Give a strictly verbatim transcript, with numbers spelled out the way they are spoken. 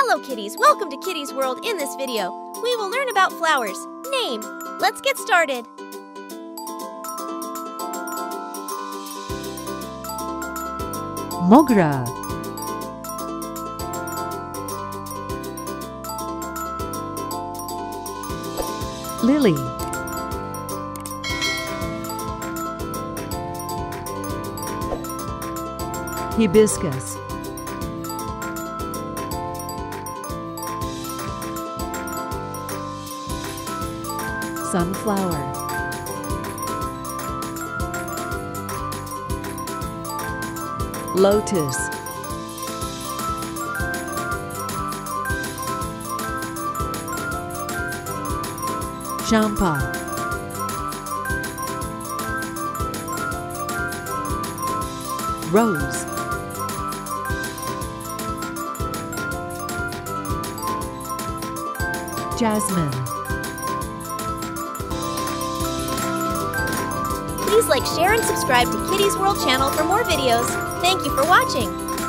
Hello kitties, welcome to Kitty's World. In this video, we will learn about flowers. Name. Let's get started. Mogra, Lily, Hibiscus, Sunflower, Lotus, Champa, Rose, Jasmine. Please like, share, and subscribe to Kitty's World channel for more videos. Thank you for watching.